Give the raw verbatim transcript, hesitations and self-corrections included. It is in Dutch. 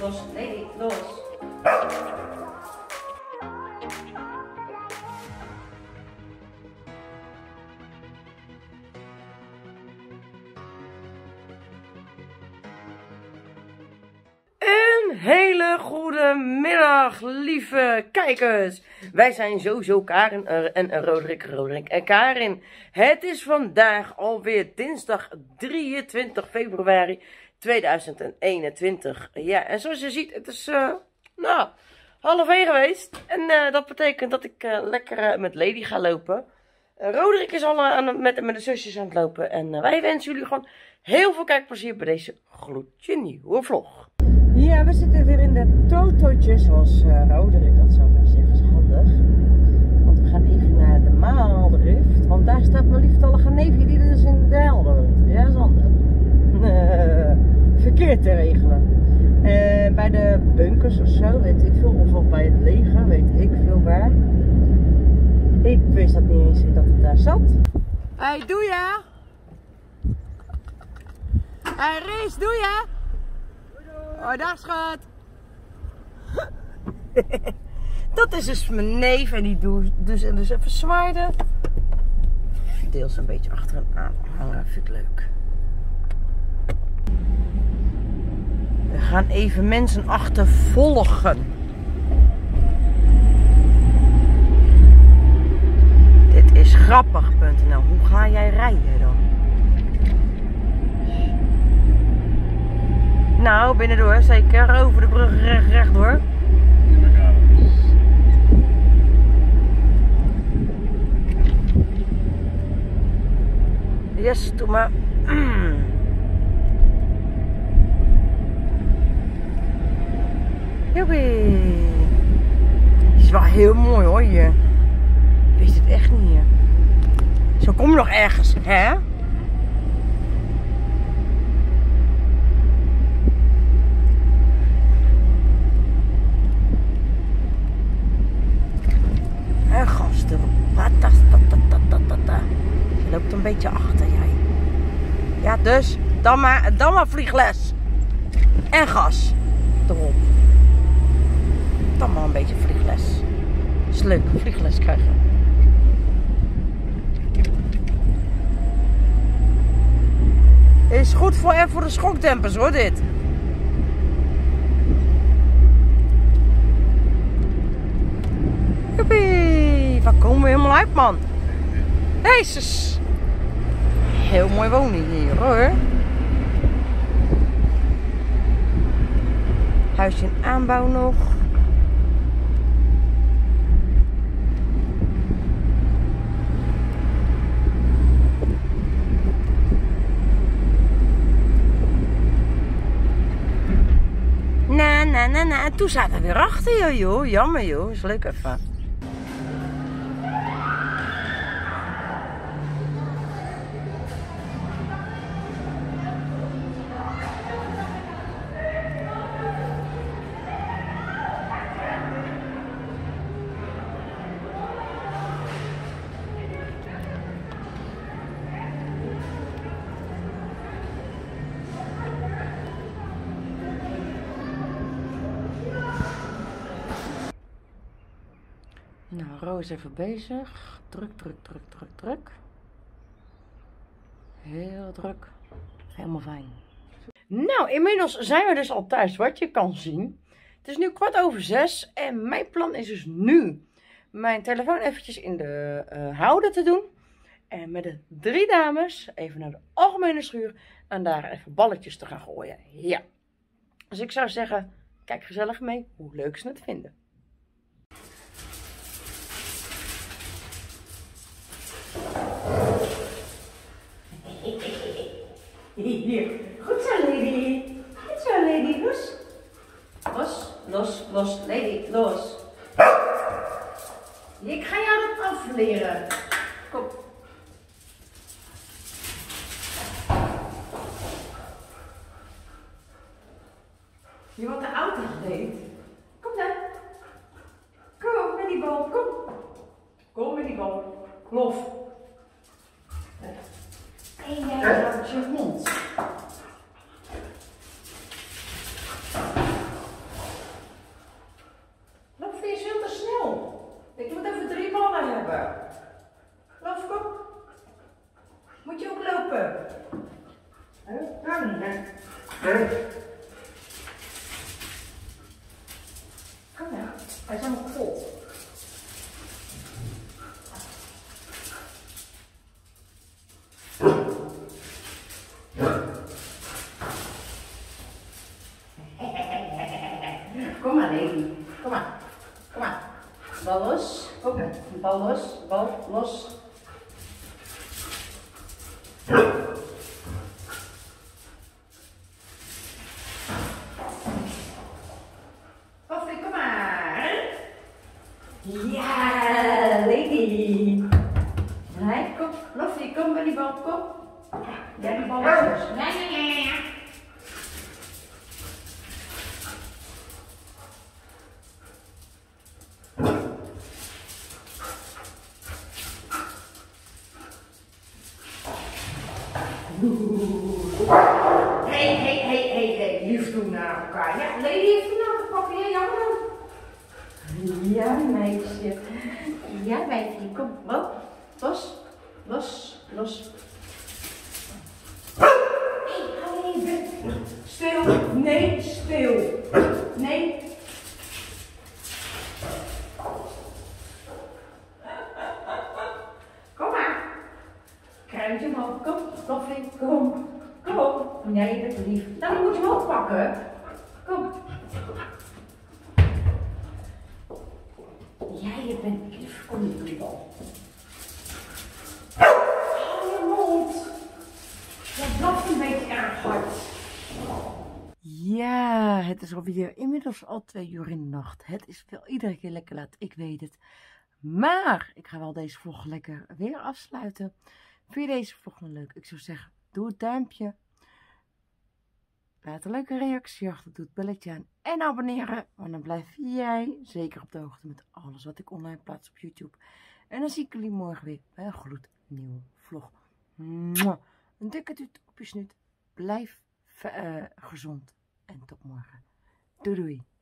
los, lady, los. Een hele goede middag, lieve kijkers. Wij zijn sowieso Karin en Roderick, Roderick en Karin. Het is vandaag alweer dinsdag drieëntwintig februari tweeduizend eenentwintig. Ja, en zoals je ziet, het is uh, nou, half één geweest. En uh, dat betekent dat ik uh, lekker uh, met Lady ga lopen. Uh, Roderick is al uh, aan, met, met de zusjes aan het lopen. En uh, wij wensen jullie gewoon heel veel kijkplezier bij deze gloedje nieuwe vlog. Ja, we zitten weer in de Totootje, zoals uh, Roderick dat zou gaan zeggen, is handig. Want we gaan even naar de Maaldrift, want daar staat mijn lieftallige neefje die dus in de Helder woont. Ja, dat is handig. Uh, verkeer te regelen. Uh, bij de bunkers of zo, weet ik veel, of nog bij het leger, weet ik veel waar. Ik wist dat niet eens dat het daar zat. Hey, doe je? Hey, Rees, doe je? Oh, dag schat. Dat is dus mijn neef en die doet dus, dus even zwaarden. Deels een beetje achter hem aan hangen, vind ik leuk. We gaan even mensen achtervolgen. Dit is grappig punt nl. Hoe ga jij rijden dan? Nou, binnendoor, zeker. Over de brug recht, rechtdoor. Yes, doe maar. Joepie. Het is wel heel mooi hoor hier. Ik wist het echt niet hier. Zo kom je nog ergens, hè? En gasten. Je loopt een beetje achter jij. Ja, dus dan maar, dan maar vliegles. En gas erop. Dan maar een beetje vliegles. Het is leuk, vliegles krijgen. Is goed voor, en voor de schokdempers hoor dit. Joepie, waar komen we helemaal uit man? Jezus. Heel mooi woning hier hoor. Huisje in aanbouw nog. Na na na na. En toen zaten we weer achter joh, joh. Jammer joh. Is leuk even. Nou, Ro is even bezig. Druk, druk, druk, druk, druk. Heel druk. Helemaal fijn. Nou, inmiddels zijn we dus al thuis, wat je kan zien. Het is nu kwart over zes en mijn plan is dus nu mijn telefoon eventjes in de uh, houder te doen. En met de drie dames even naar de algemene schuur en daar even balletjes te gaan gooien. Ja. Dus ik zou zeggen, kijk gezellig mee hoe leuk ze het vinden. Hier. Goed zo, Lady. Goed zo, Lady. Los. Los, los, los. Lady, los. Ik ga jou dat afleren. Kom. Je wat de auto deed. Kom dan. Kom met die bal. Kom. Kom met die bal. Klof. En jij houdt je mond. Hij is helemaal kapot. Kom maar, Lady. Kom maar. Kom maar. Bal los. Kom maar. Bal los. Bal los. Koffie, kom maar. Ja, Lady. Nee, kom. Loffie, kom bij die bal. Kom. Ja, die bal is los. Nee, nee, nee, nee. Hé, hé, hé, hé, hé, lief doen naar elkaar. Ja, Lady heeft hem nou gepakt. Ja, jammer dan. Ja, meisje. Ja, meisje. Kom, los, los, los, los. Hé, hou even. Stil. Nee, stil. Nee. Kom maar. Kruintje omhoog. Kom, Loffie, kom. Kom op. Nee, je bent lief. Nou, dan moet je hem ook pakken. Kom. Ja, je bent lief. Kom niet door die bal. Hou je mond. Dat blaft een beetje erg hard. Ja, het is alweer inmiddels al twee uur in de nacht. Het is wel iedere keer lekker laat, ik weet het. Maar ik ga wel deze vlog lekker weer afsluiten. Vind je deze vlog nou leuk? Ik zou zeggen, doe het duimpje. Laat een leuke reactie achter, doe het belletje aan en abonneren. Want dan blijf jij zeker op de hoogte met alles wat ik online plaats op YouTube. En dan zie ik jullie morgen weer bij een gloednieuwe vlog. Mwah. Een dikke duwt op je snuit. Blijf uh, gezond en tot morgen. Doei doei.